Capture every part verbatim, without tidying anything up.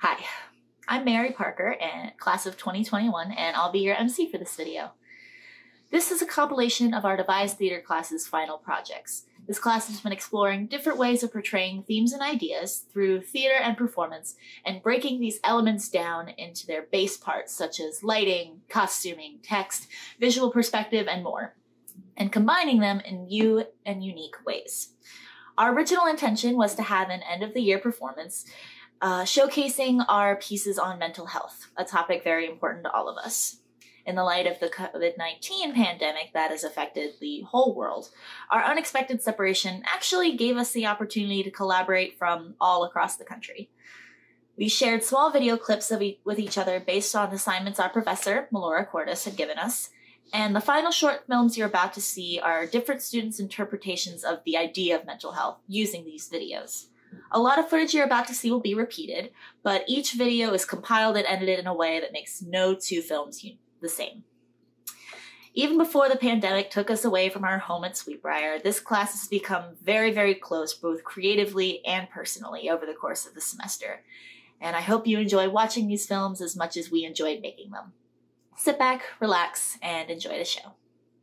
Hi, I'm Mary Parker, and class of twenty twenty-one, and I'll be your M C for this video. This is a compilation of our Devised Theatre class's final projects. This class has been exploring different ways of portraying themes and ideas through theater and performance, and breaking these elements down into their base parts such as lighting, costuming, text, visual perspective, and more, and combining them in new and unique ways. Our original intention was to have an end-of-the-year performance Uh, showcasing our pieces on mental health, a topic very important to all of us. In the light of the COVID nineteen pandemic that has affected the whole world, our unexpected separation actually gave us the opportunity to collaborate from all across the country. We shared small video clips of e- with each other based on assignments our professor, Melora Cordes, had given us, and the final short films you're about to see are different students' interpretations of the idea of mental health using these videos. A lot of footage you're about to see will be repeated, but each video is compiled and edited in a way that makes no two films the same. Even before the pandemic took us away from our home at Briar, this class has become very, very close, both creatively and personally, over the course of the semester. And I hope you enjoy watching these films as much as we enjoyed making them. Sit back, relax, and enjoy the show.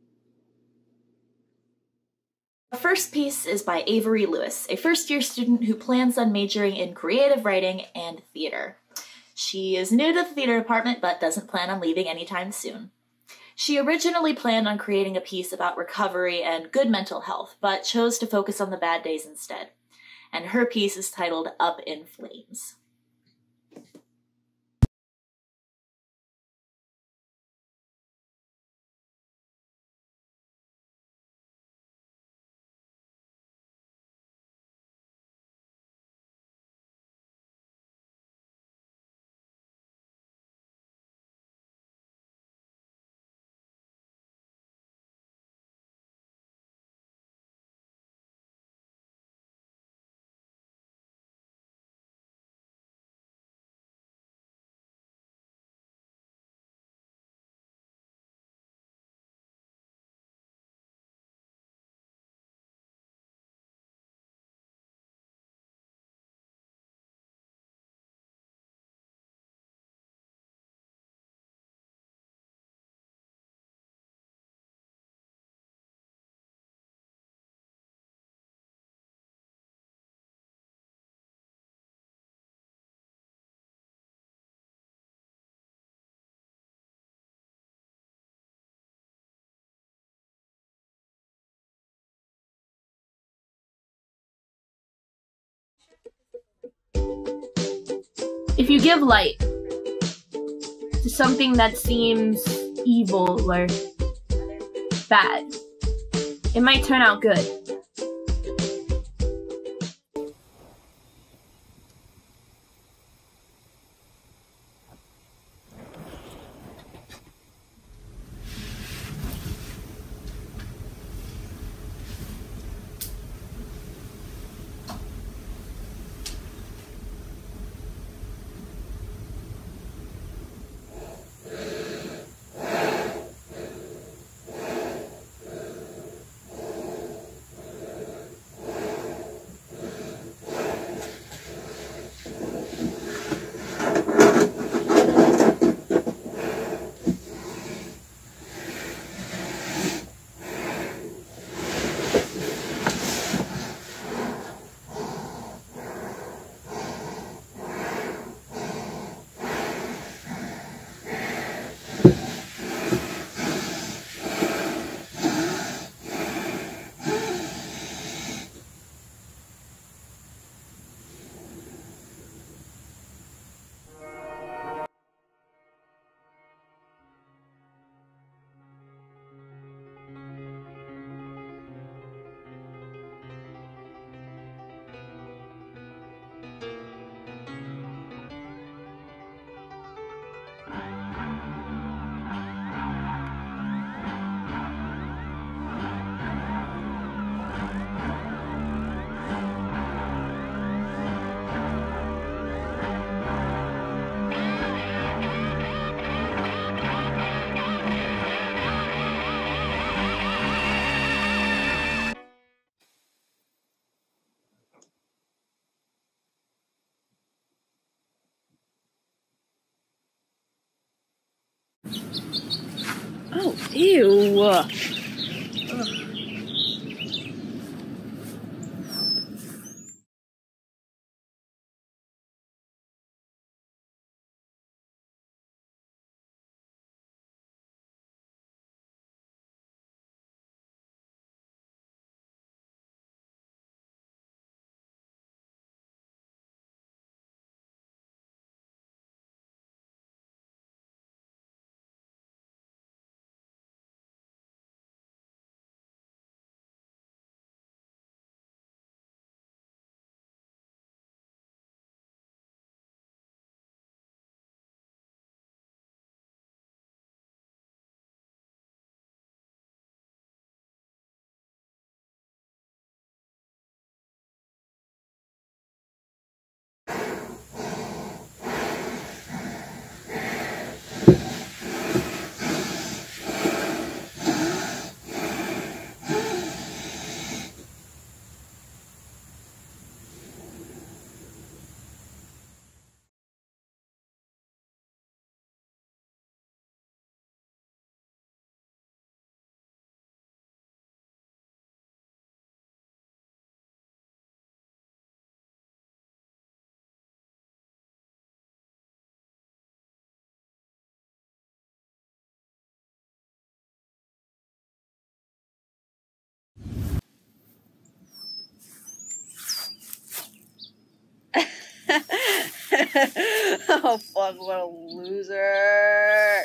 The first piece is by Avery Lewis, a first-year student who plans on majoring in creative writing and theater. She is new to the theater department, but doesn't plan on leaving anytime soon. She originally planned on creating a piece about recovery and good mental health, but chose to focus on the bad days instead. And her piece is titled Up in Flames. If you give light to something that seems evil or bad, it might turn out good. Oh, ew. Ugh. Oh fuck, what a loser.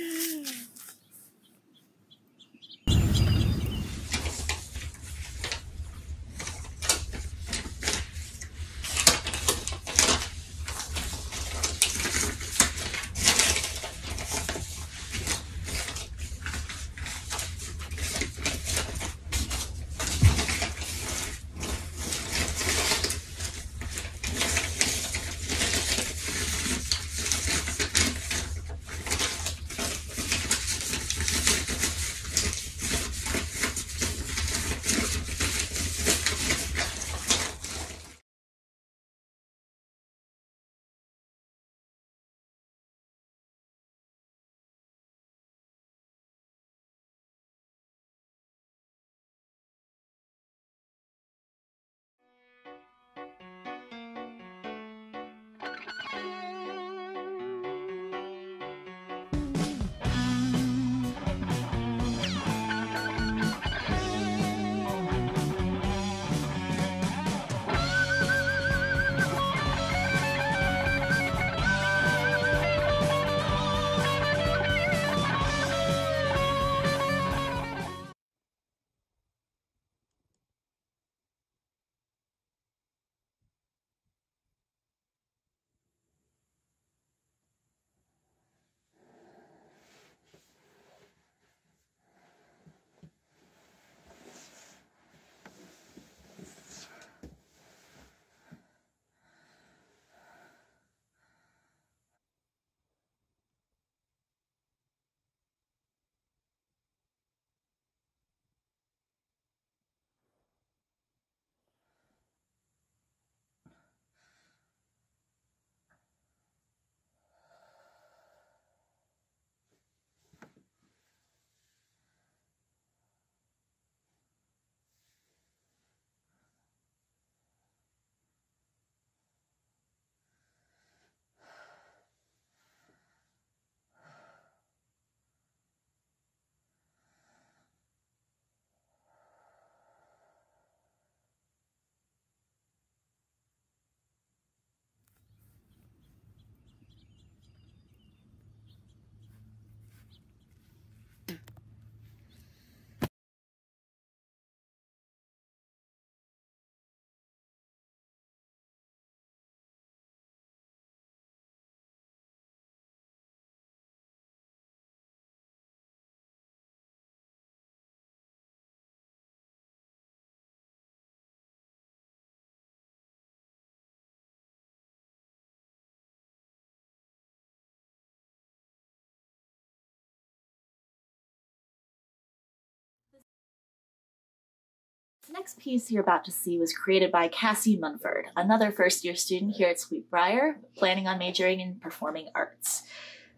The next piece you're about to see was created by Cassie Munford, another first-year student here at Briar, planning on majoring in performing arts.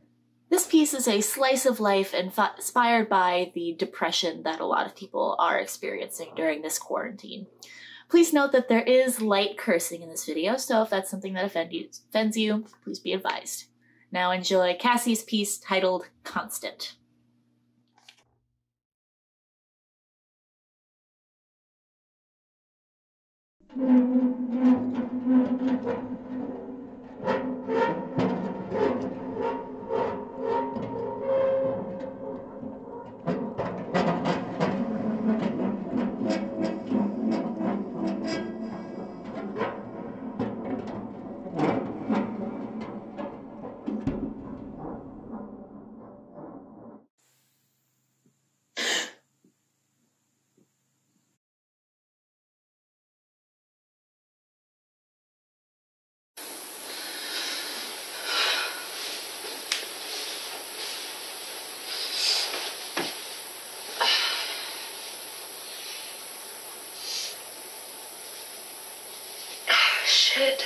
This piece is a slice of life inspired by the depression that a lot of people are experiencing during this quarantine. Please note that there is light cursing in this video, so if that's something that offend you, offends you, please be advised. Now enjoy Cassie's piece titled Constant. Shit.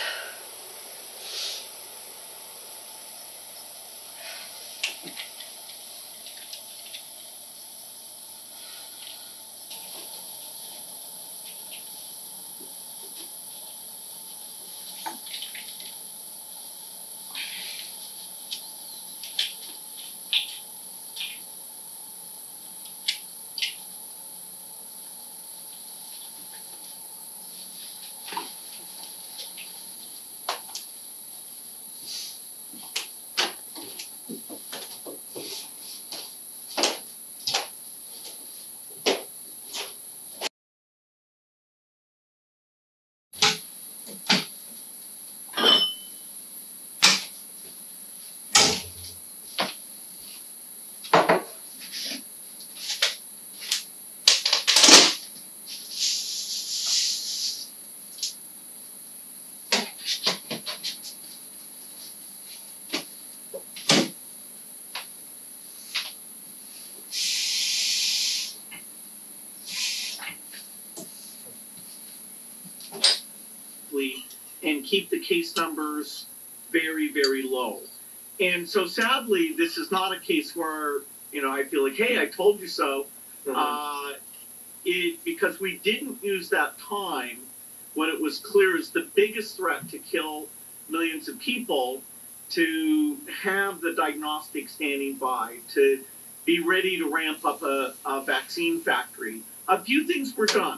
And keep the case numbers very, very low. And so sadly, this is not a case where, you know, I feel like, hey, I told you so. Mm-hmm. Uh, it, because we didn't use that time when it was clear as the biggest threat to kill millions of people, to have the diagnostic standing by, to be ready to ramp up a, a vaccine factory. A few things were done.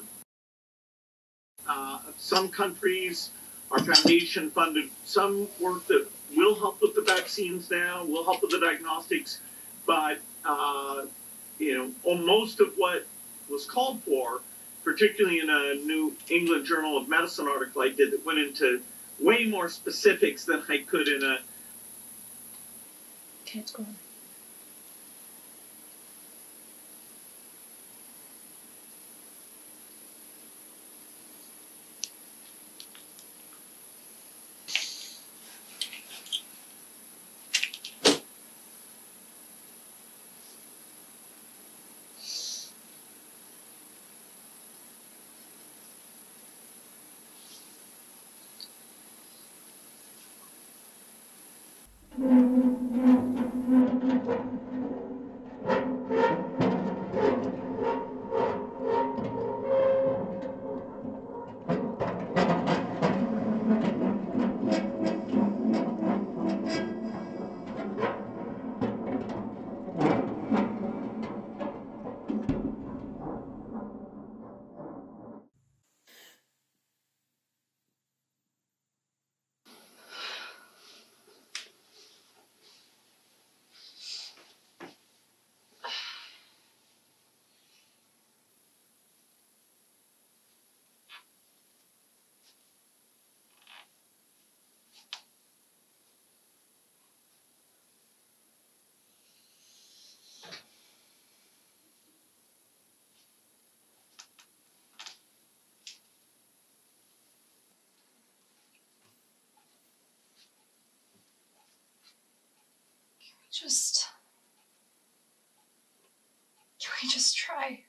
Uh, some countries, our foundation funded some work that will help with the vaccines now, will help with the diagnostics, but uh, you know, most of what was called for, particularly in a New England Journal of Medicine article I did that went into way more specifics than I could in a... Okay, it's going. Just... Can we just try?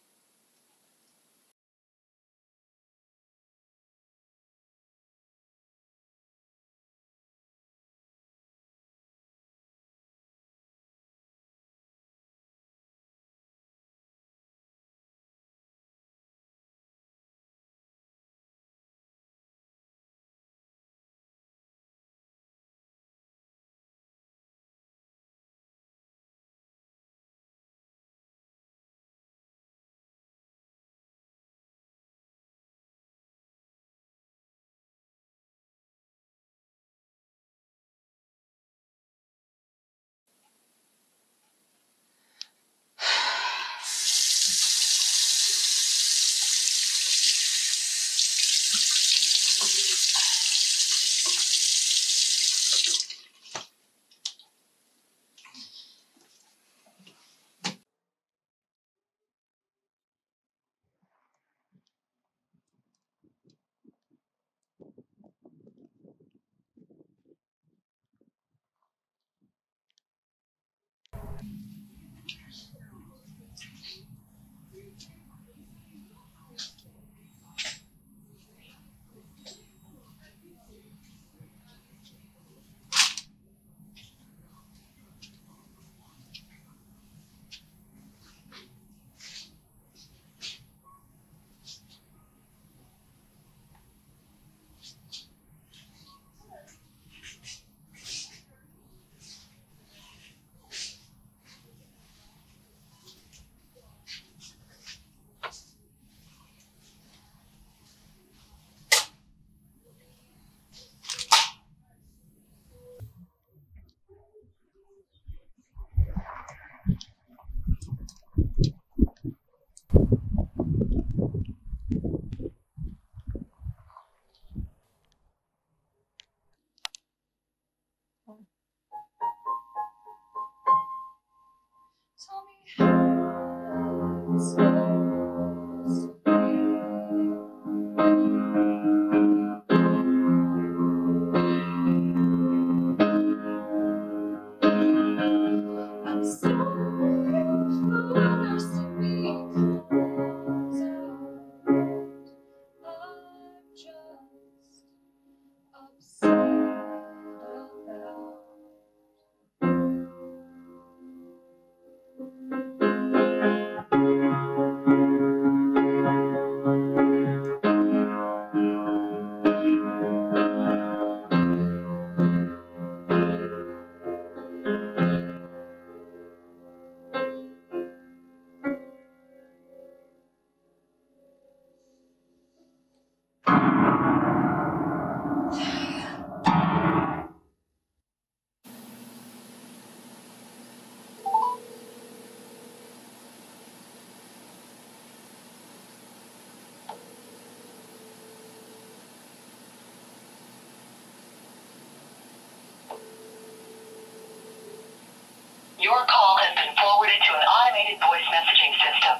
Your call has been forwarded to an automated voice messaging system.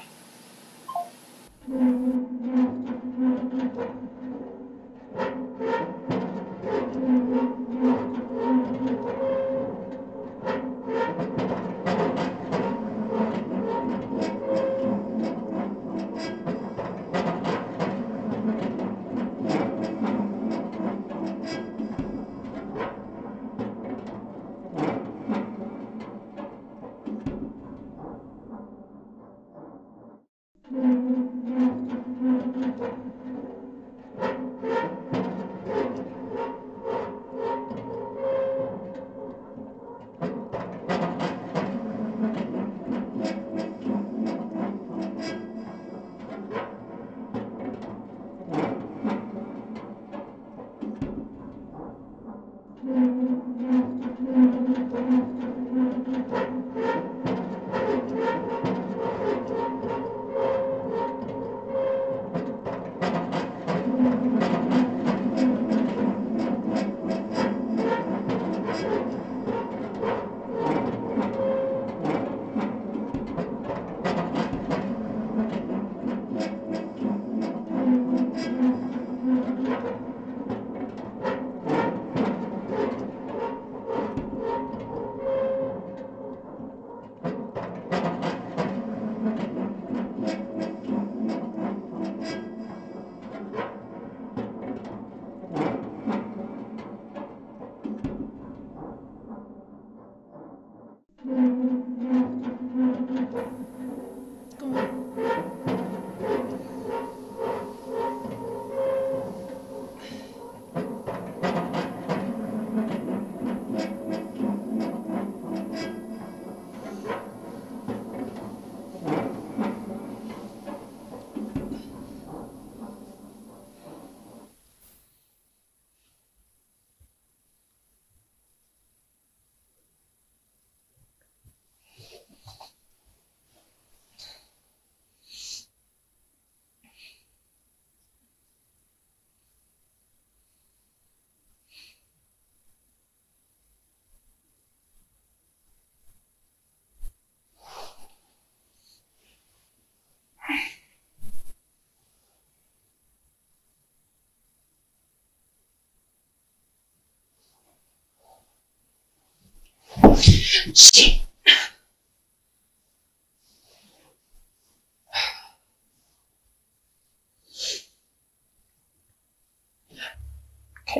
Shit. Okay.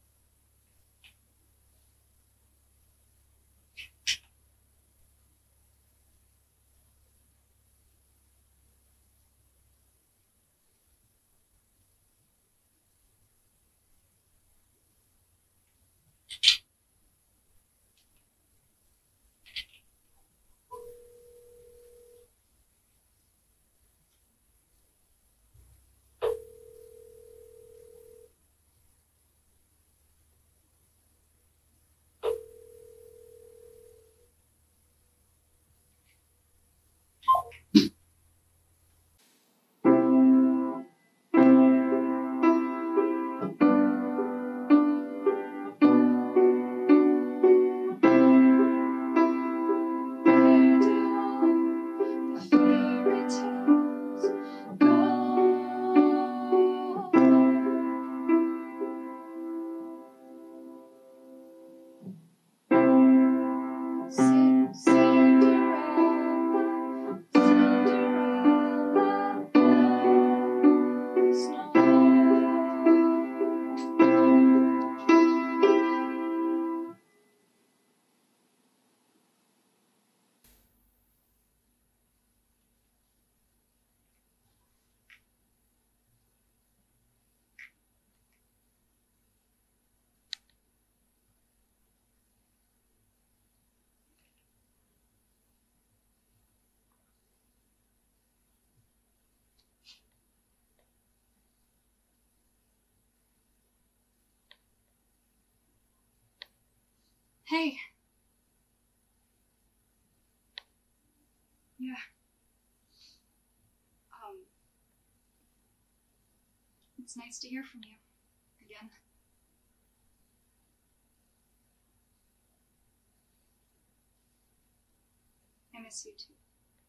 Hey. Yeah. Um. It's nice to hear from you again. miss you too.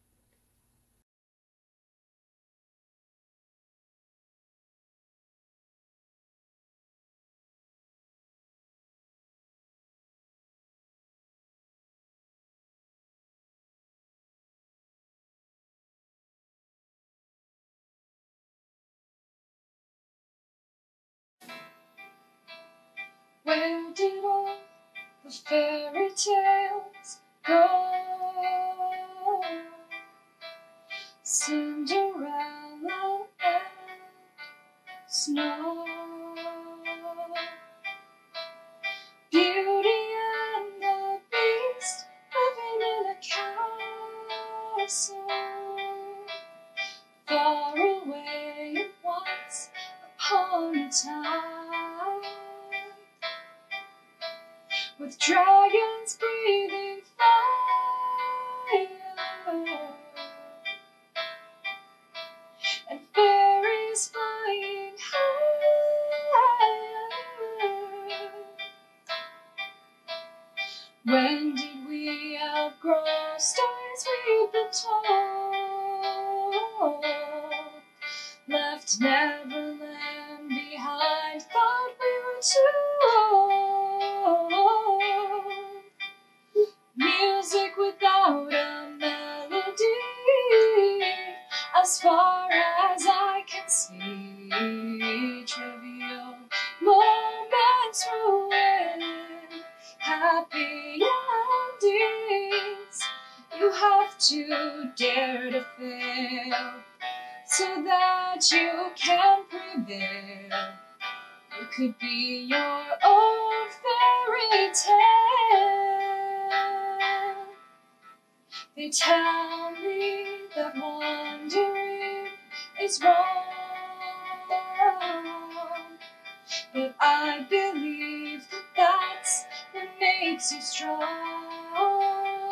Where did all the fairy tales go? Cinderella and Snow, Beauty and the Beast living in a castle far away once upon a time, with dragons breathing fire and fairies flying high. When did we outgrow stories we've been told? Left Neverland behind, thought we were too old. Music without a melody, as far as I can see. Trivial moments ruin happy endings. You have to dare to fail so that you can prevail. You could be your own fairy tale. They tell me that wandering is wrong, but I believe that that's what makes you strong.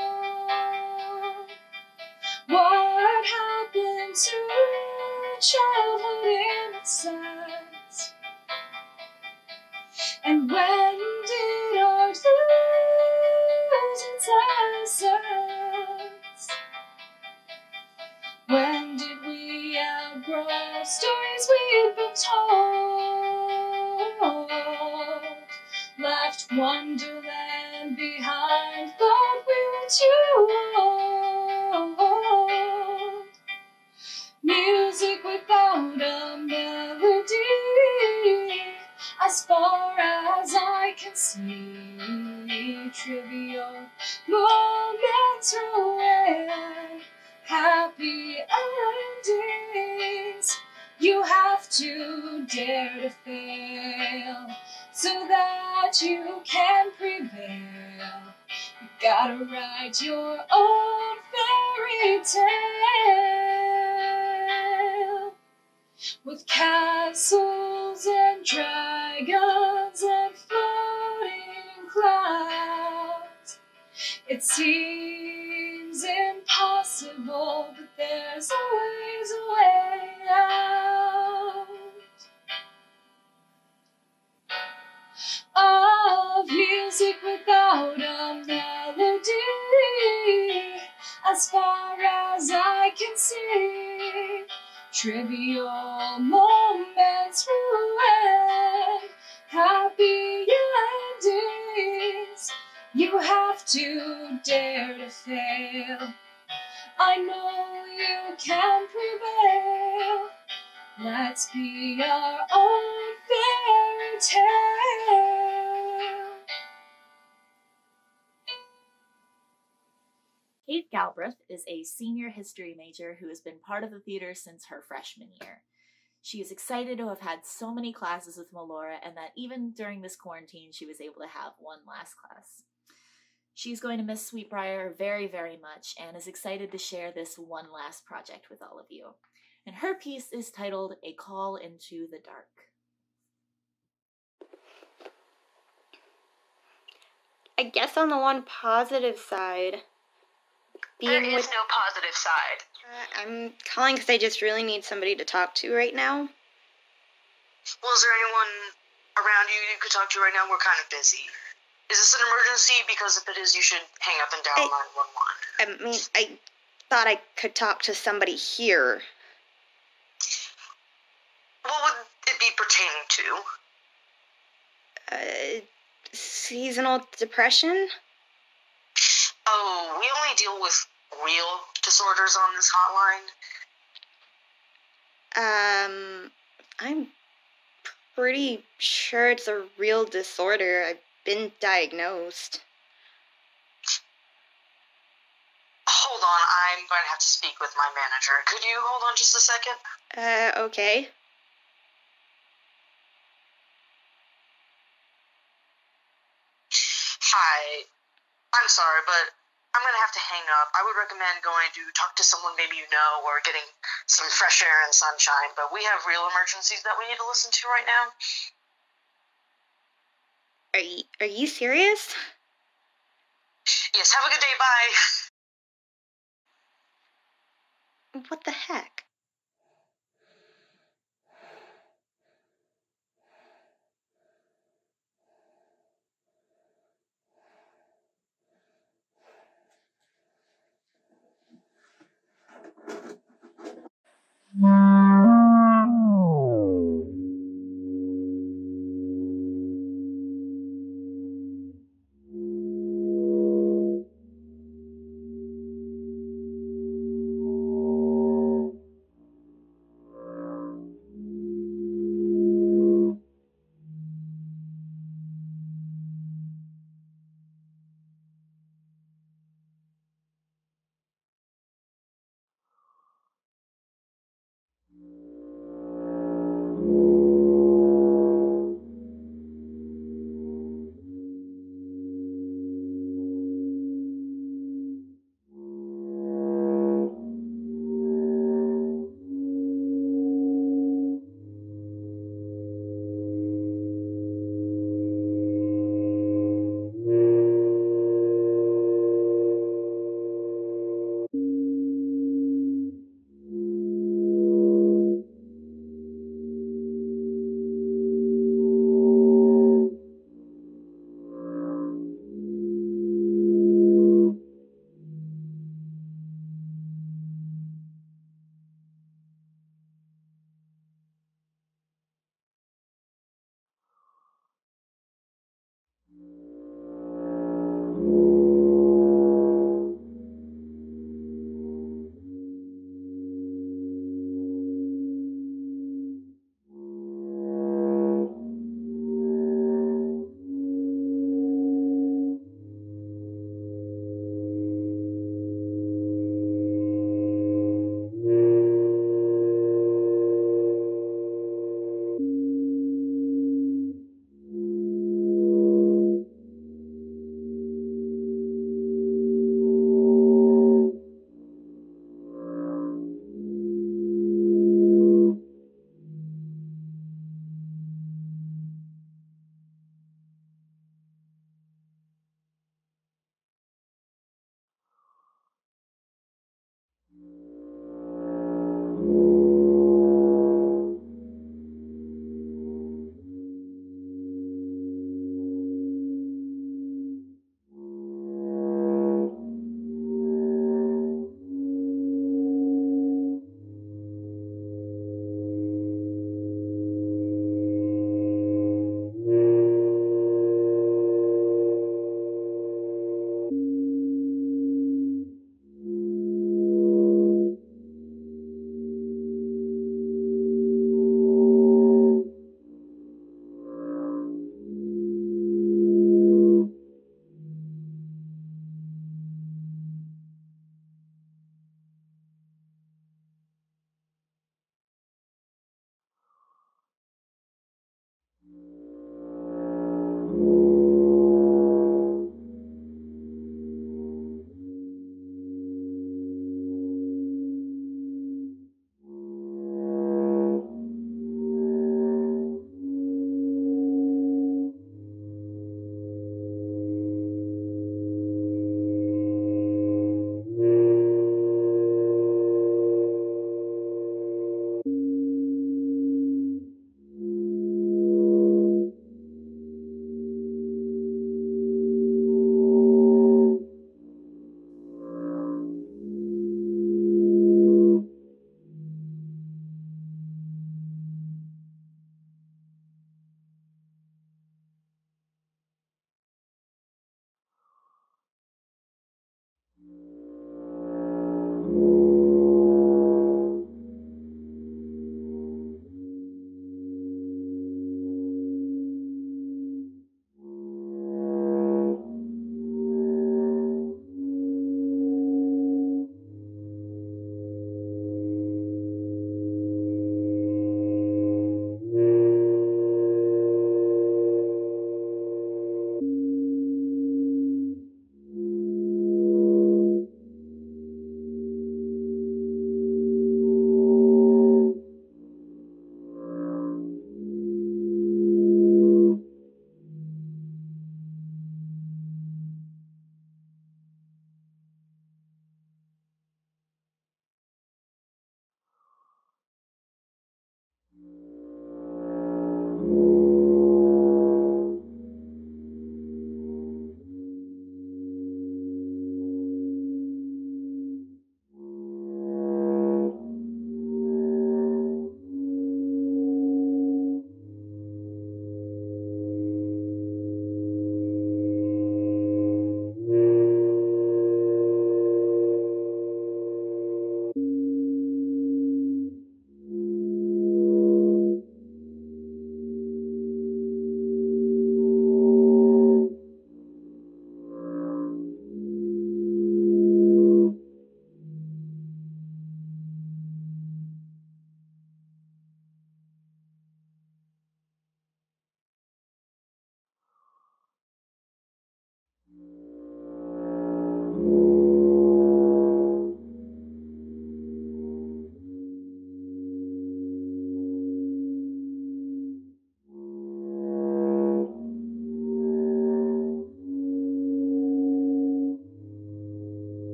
What happened to childhood innocence? And when did art lose its essence? When did we outgrow stories we've been told? Left Wonderland behind, thought we were too old. Music without a melody, as far as I can see. Trivial moments ruin happy endings. You have to dare to fail so that you can prevail. You gotta write your own fairy tale, with castles and dragons and floating clouds. It seems impossible, but there's always a way out of music without a melody, as far as I can see. Trivial moments ruin happy endings. You have to dare to fail. I know you can prevail. Let's be our own fairy tale. Kate Galbraith is a senior history major who has been part of the theater since her freshman year. She is excited to have had so many classes with Melora, and that even during this quarantine she was able to have one last class. She's going to miss Sweet Briar very, very much, and is excited to share this one last project with all of you. And her piece is titled A Call into the Dark. I guess on the one positive side, being There is with, no positive side. uh, I'm calling because I just really need somebody to talk to right now. Well, is there anyone around you you could talk to right now? We're kind of busy. Is this an emergency? Because if it is, you should hang up and dial I- nine one one. I mean, I thought I could talk to somebody here. What would it be pertaining to? Uh, seasonal depression? Oh, we only deal with real disorders on this hotline. Um, I'm pretty sure it's a real disorder. I've been diagnosed. Hold on, I'm going to have to speak with my manager. Could you hold on just a second? Uh, okay. Hi. I'm sorry, but I'm going to have to hang up. I would recommend going to talk to someone maybe you know or getting some fresh air and sunshine, but we have real emergencies that we need to listen to right now. Are you, are you serious? Yes, have a good day. Bye. What the heck?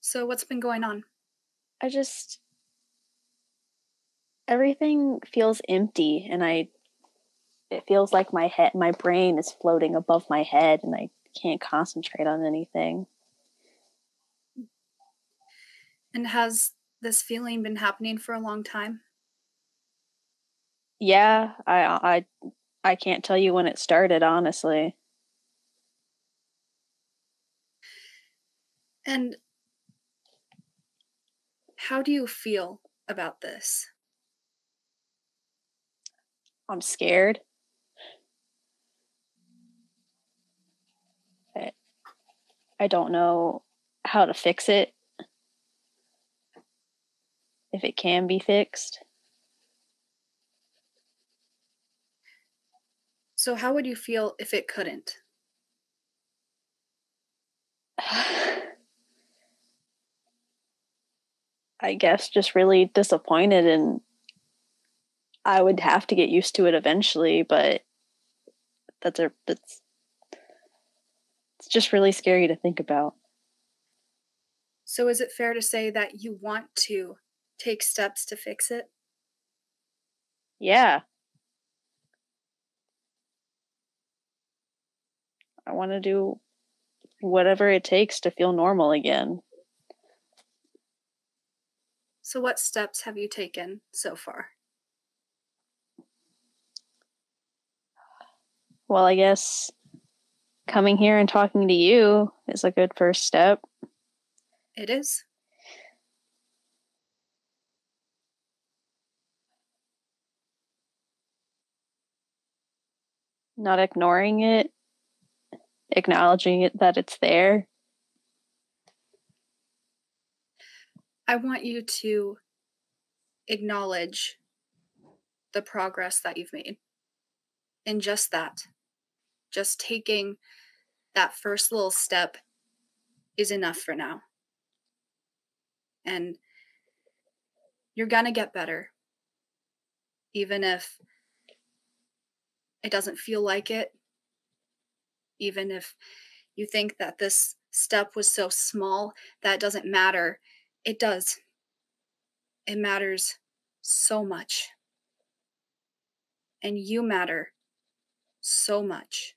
So, what's been going on? I just everything feels empty, and I it feels like my head my brain is floating above my head, and I can't concentrate on anything. And has this feeling been happening for a long time? Yeah, I I I can't tell you when it started, honestly. And how do you feel about this? I'm scared. I, I don't know how to fix it, if it can be fixed. So, how would you feel if it couldn't? I guess just really disappointed, and I would have to get used to it eventually, but that's a that's it's just really scary to think about. So, is it fair to say that you want to take steps to fix it? Yeah. I want to do whatever it takes to feel normal again. So, what steps have you taken so far? Well, I guess coming here and talking to you is a good first step. It is. Not ignoring it, acknowledging it that it's there. I want you to acknowledge the progress that you've made. And just that, just taking that first little step is enough for now. And you're going to get better, even if it doesn't feel like it, even if you think that this step was so small that it doesn't matter. It does. It matters so much. And you matter so much.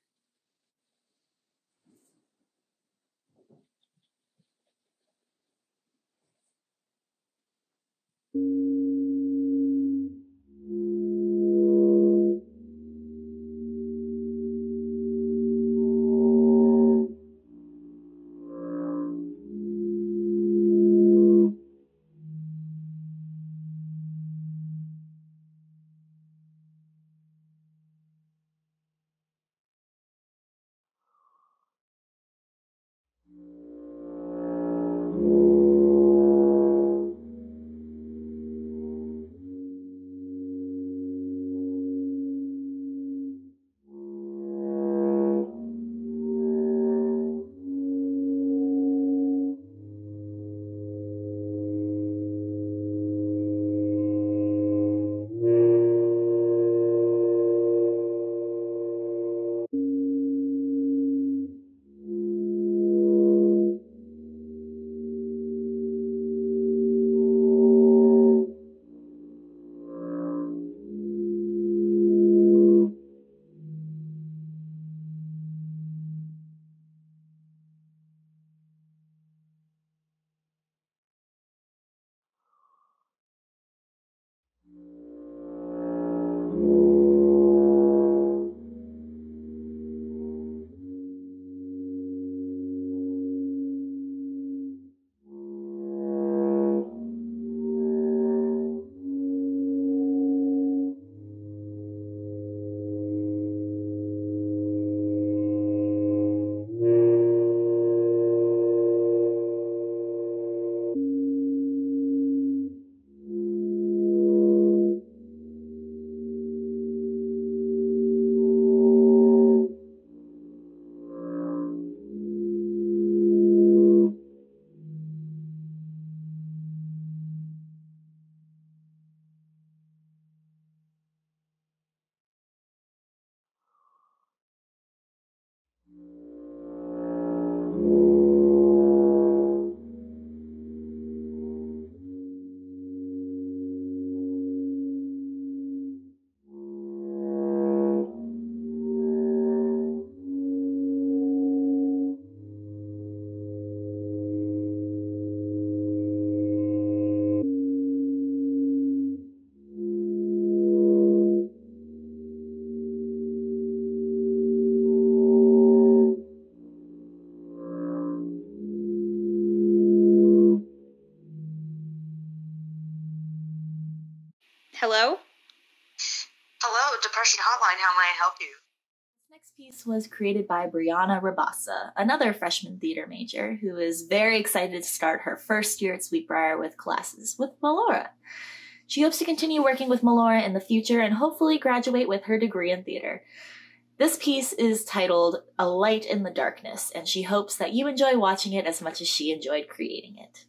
Hello? Hello, Depression Hotline. How may I help you? This next piece was created by Brianna Rabassa, another freshman theater major who is very excited to start her first year at Sweetbriar with classes with Melora. She hopes to continue working with Melora in the future and hopefully graduate with her degree in theater. This piece is titled A Light in the Darkness, and she hopes that you enjoy watching it as much as she enjoyed creating it.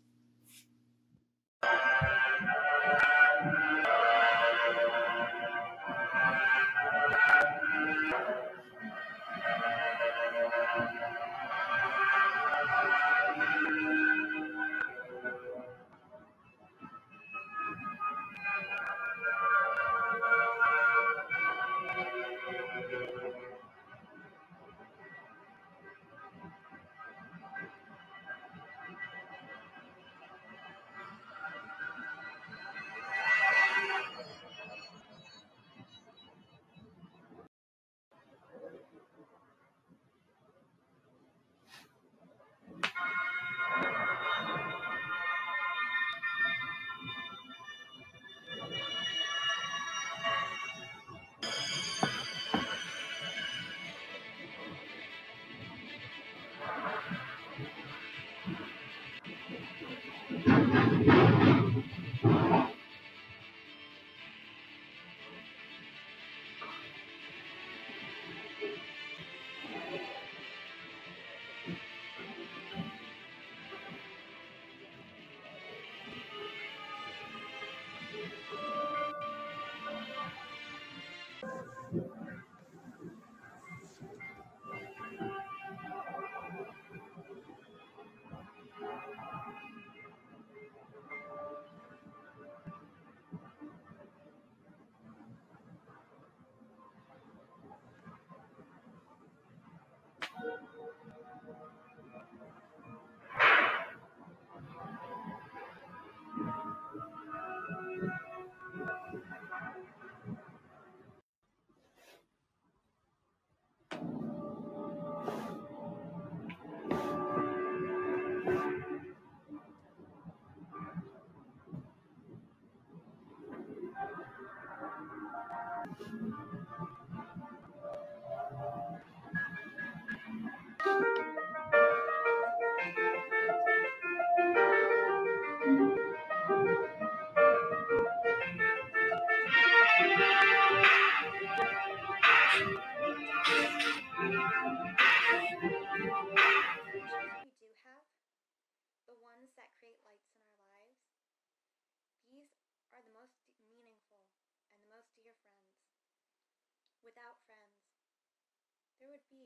Without friends, there would be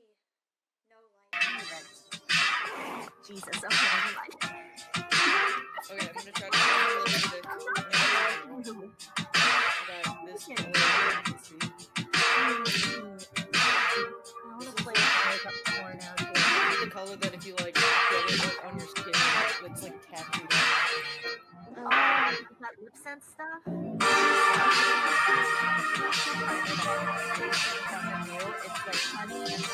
no light. Jesus, okay, never mind. Okay, I'm gonna try to do a little bit of that this color you can see. I want to play with makeup more now, too. This is the color that if you like get it like, on your skin, it's like tattooed on. Oh, is that lip sense stuff? It's like honey and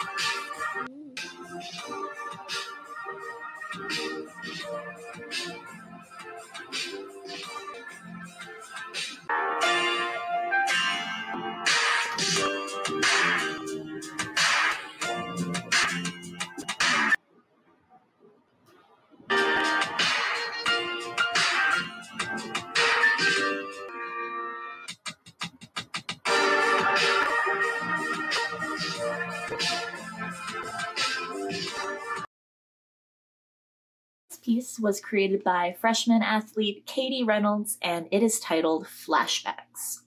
This piece was created by freshman athlete Katie Reynolds, and it is titled Flashbacks.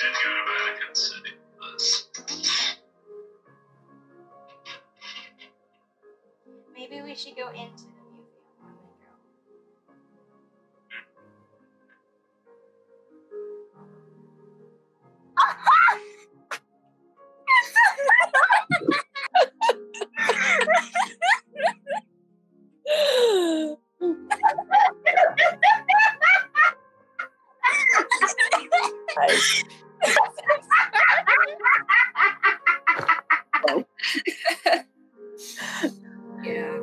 did go to Vatican City. Was... Maybe we should go into the museum when we go. Yeah.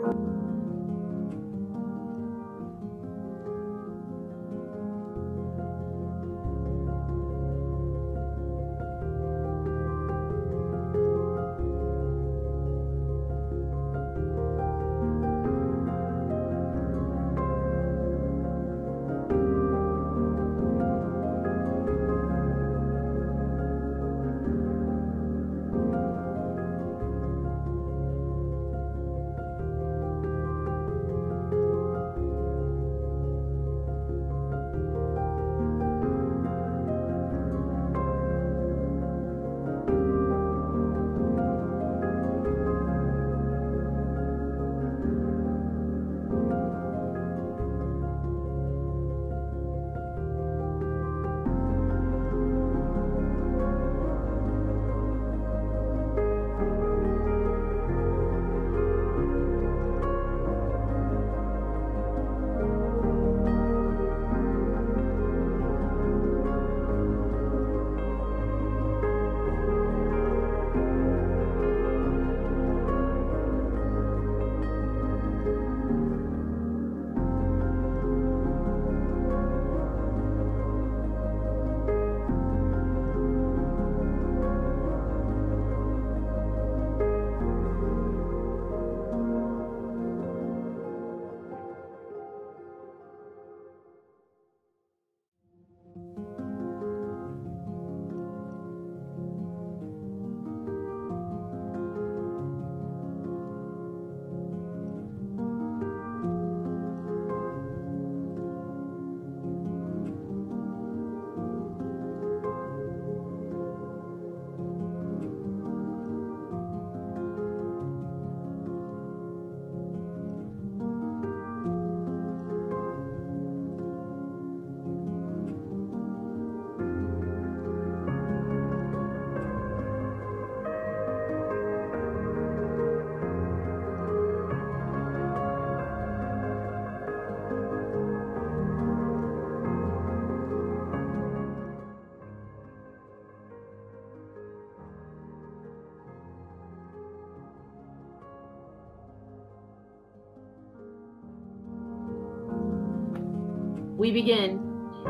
We begin.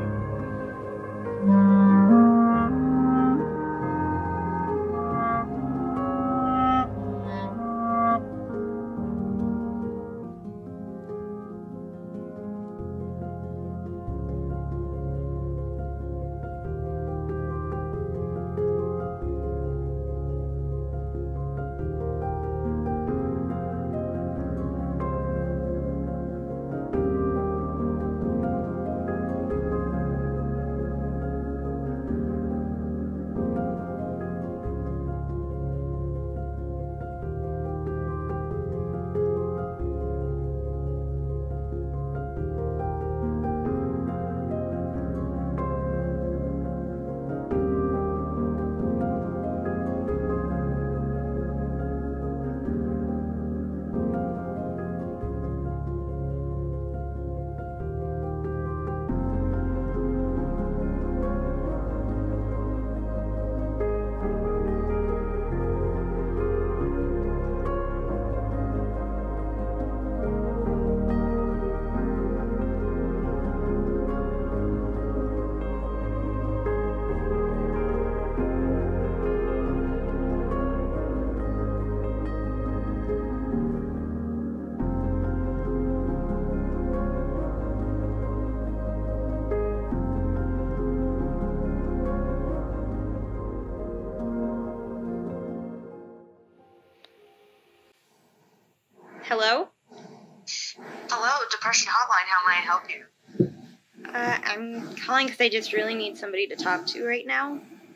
Hello? Hello, Depression Hotline. How may I help you? Uh, I'm calling because I just really need somebody to talk to right now.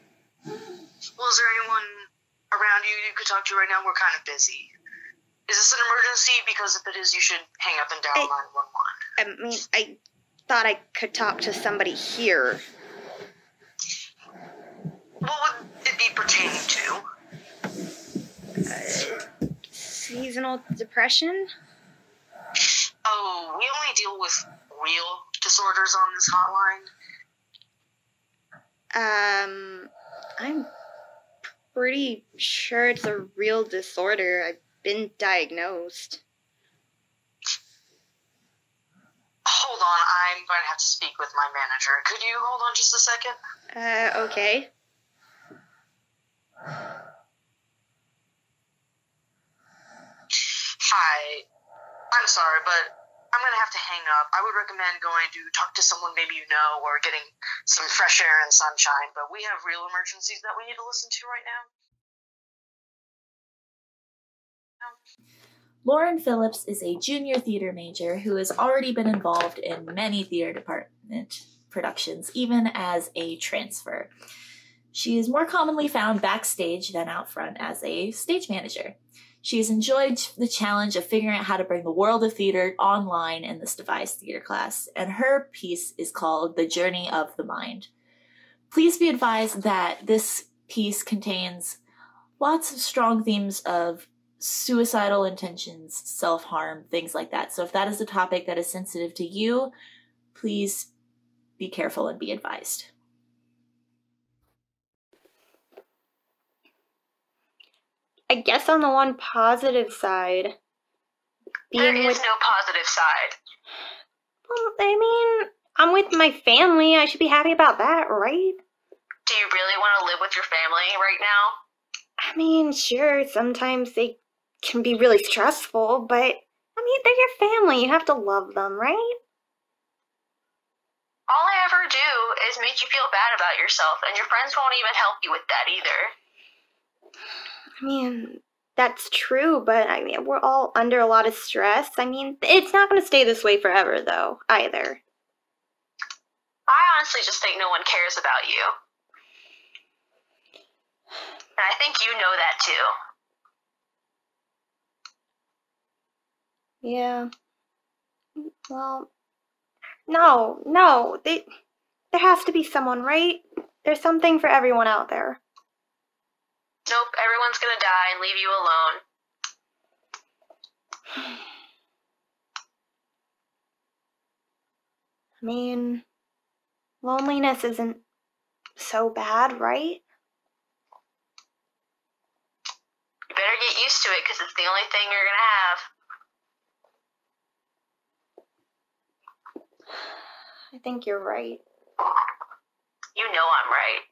Well, is there anyone around you you could talk to right now? We're kind of busy. Is this an emergency? Because if it is, you should hang up and dial nine one one. I mean, I thought I could talk to somebody here. What would it be pertaining to? Uh, seasonal depression? Oh, we only deal with real disorders on this hotline. Um, I'm pretty sure it's a real disorder. I've been diagnosed. Hold on, I'm going to have to speak with my manager. Could you hold on just a second? Uh, okay. Hi. I'm sorry, but I'm going to have to hang up. I would recommend going to talk to someone maybe you know or getting some fresh air and sunshine, but we have real emergencies that we need to listen to right now. Lauren Phillips is a junior theater major who has already been involved in many theater department productions, even as a transfer. She is more commonly found backstage than out front as a stage manager. She has enjoyed the challenge of figuring out how to bring the world of theater online in this Devised Theatre class, and her piece is called The Journey of the Mind. Please be advised that this piece contains lots of strong themes of suicidal intentions, self-harm, things like that. So if that is a topic that is sensitive to you, please be careful and be advised. I guess on the one positive side, There being is with, no positive side. well, I mean, I'm with my family. I should be happy about that, right? Do you really want to live with your family right now? I mean, sure, sometimes they can be really stressful, but I mean, they're your family. You have to love them, right? All I ever do is make you feel bad about yourself, and your friends won't even help you with that either. I mean, that's true, but I mean, we're all under a lot of stress. I mean, it's not going to stay this way forever, though, either. I honestly just think no one cares about you. And I think you know that too. Yeah. Well, no, no. They, there has to be someone, right? There's something for everyone out there. Nope, everyone's gonna die and leave you alone. I mean, loneliness isn't so bad, right? You better get used to it, because it's the only thing you're gonna have. I think you're right. You know I'm right.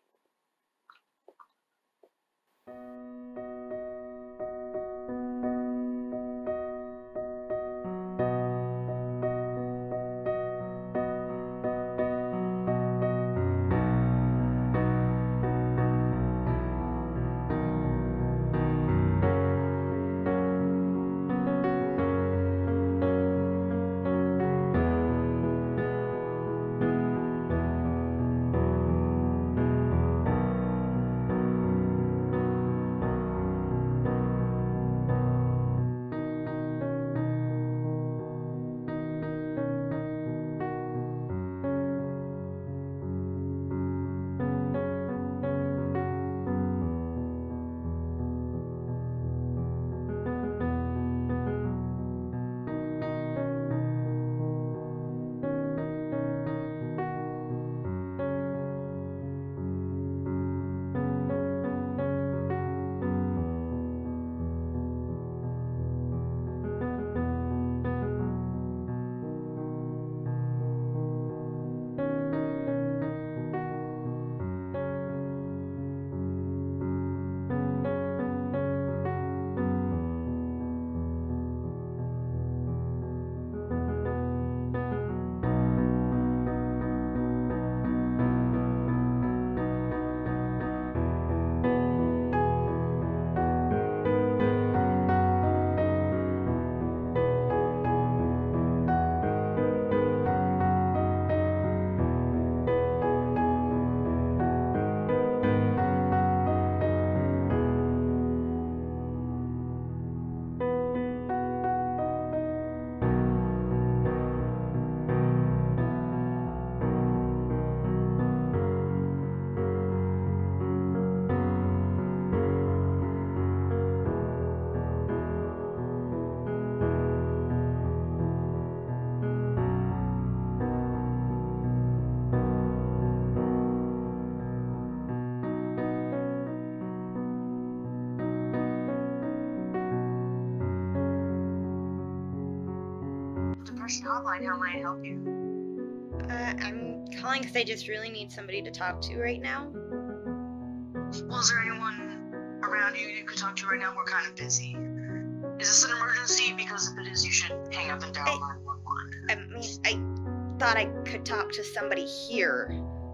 Depression Hotline. How may I help you? Uh, I'm calling because I just really need somebody to talk to right now. Well, is there anyone around you you could talk to right now? We're kind of busy. Is this an emergency? Because if it is, you should hang up and dial nine one one. I mean, I thought I could talk to somebody here.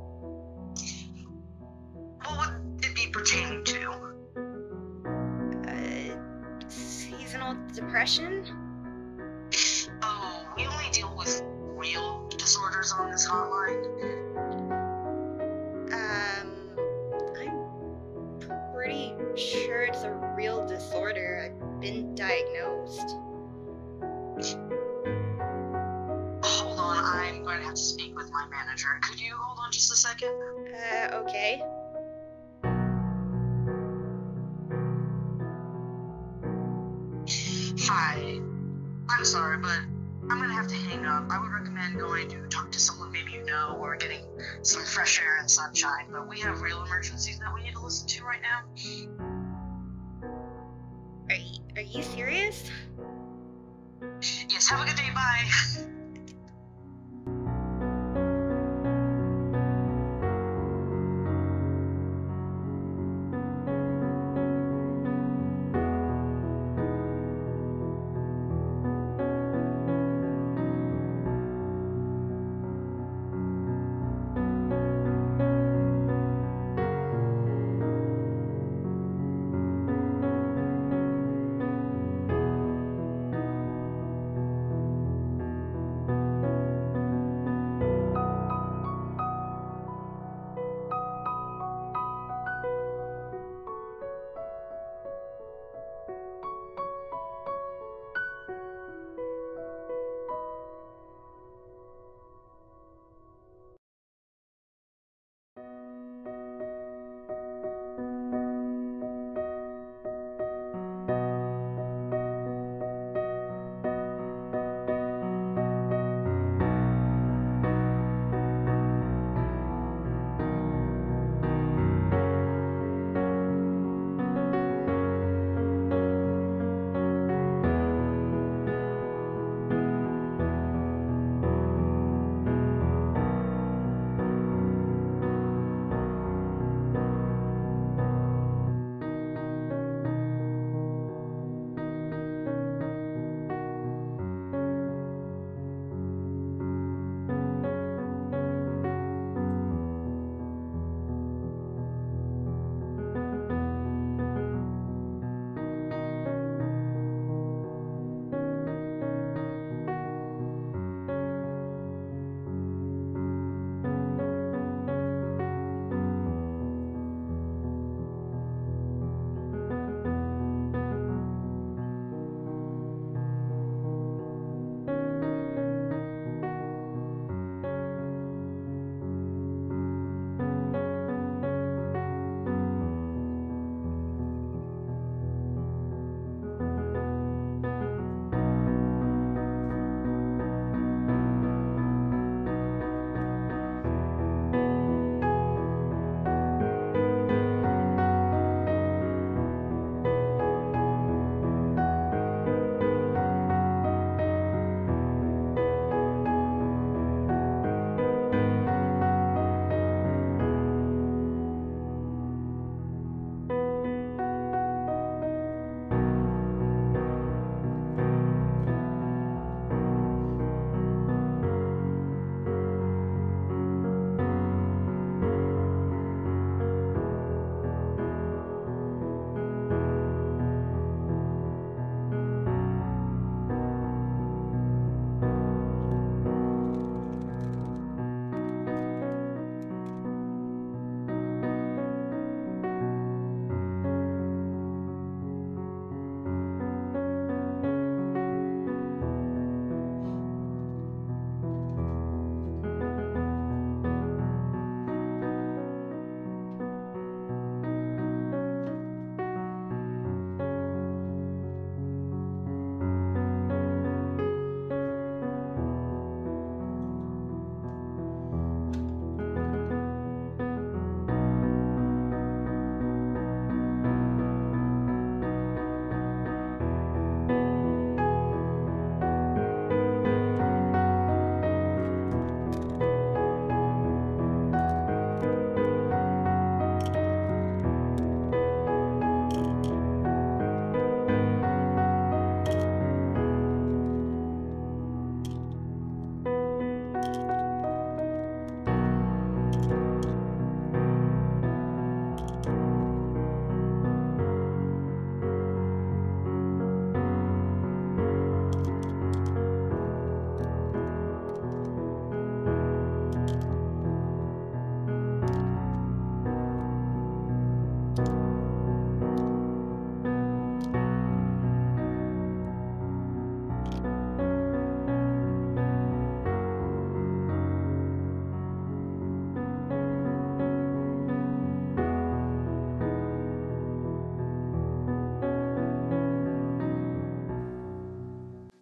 What would it be pertaining to? Uh, seasonal depression? Oh, we only deal with real disorders on this hotline. Um, I'm pretty sure it's a real disorder. I've been diagnosed. Hold on, I'm going to have to speak with my manager. Could you hold on just a second? Uh, okay. Hi. I'm sorry, but I'm going to have to hang up. I would recommend going to talk to someone maybe you know or getting some fresh air and sunshine, but we have real emergencies that we need to listen to right now. Are you, are you serious? Yes, have a good day. Bye.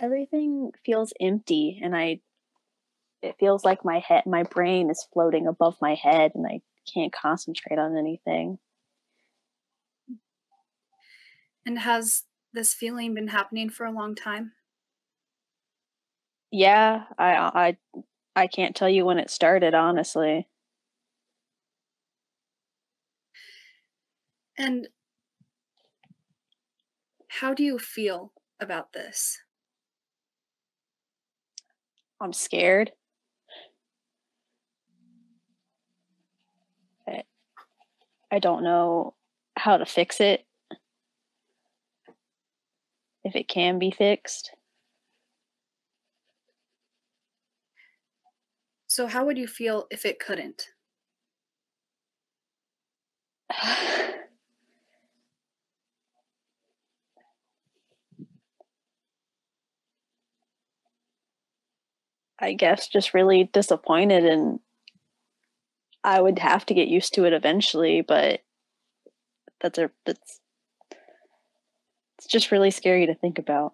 everything feels empty, and I it feels like my head my brain is floating above my head and I can't concentrate on anything. And has this feeling been happening for a long time? Yeah, I I I can't tell you when it started, honestly. And how do you feel about this? I'm scared. I, I don't know how to fix it. If it can be fixed. So how would you feel if it couldn't? I guess just really disappointed, and I would have to get used to it eventually, but that's a that's it's just really scary to think about.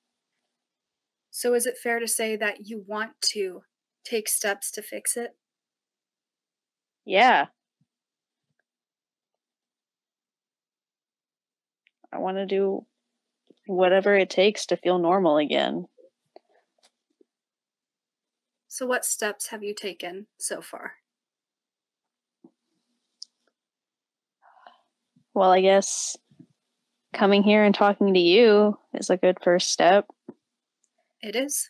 So is it fair to say that you want to take steps to fix it? Yeah. I want to do whatever it takes to feel normal again. So what steps have you taken so far? Well, I guess coming here and talking to you is a good first step. It is.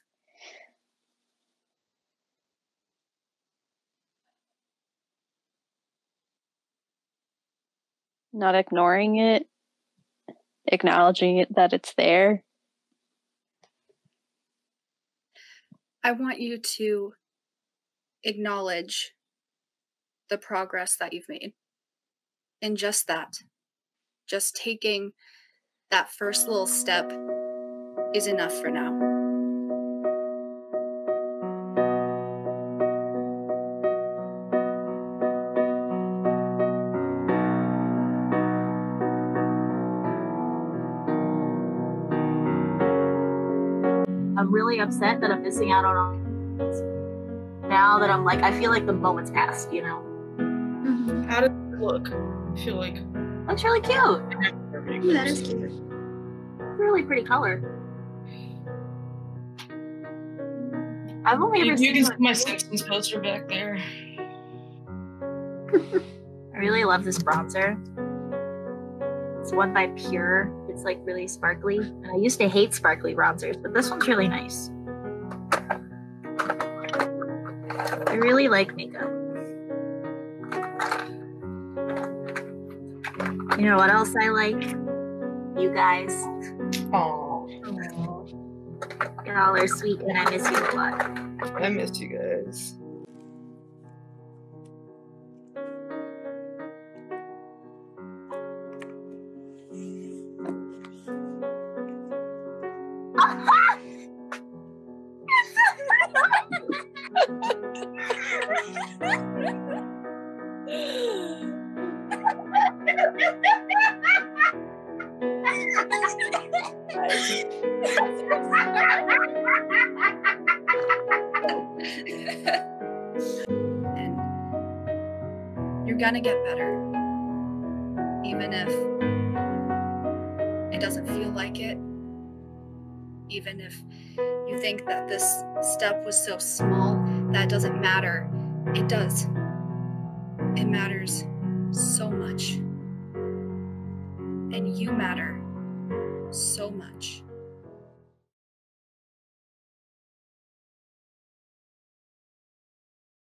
Not ignoring it, acknowledging it that it's there. I want you to acknowledge the progress that you've made. And just that, just taking that first little step is enough for now. I'm really upset that I'm missing out on all this. Now that I'm like, I feel like the moment's passed, you know? Mm-hmm. How does it look? I feel like That's really cute. Ooh, that is cute. Really pretty color. I've only you, ever you seen can like, see my Simpsons poster back there. I really love this bronzer. It's one by Pure. It's like really sparkly. And I used to hate sparkly bronzers, but this one's really nice. I really like makeup. You know what else I like? You guys. Aww. Y'all are sweet and I miss you a lot. I miss you guys. And you're gonna get better. Even if it doesn't feel like it. Even if you think that this step was so small, that doesn't matter. It does. It matters so much. And you matter so much.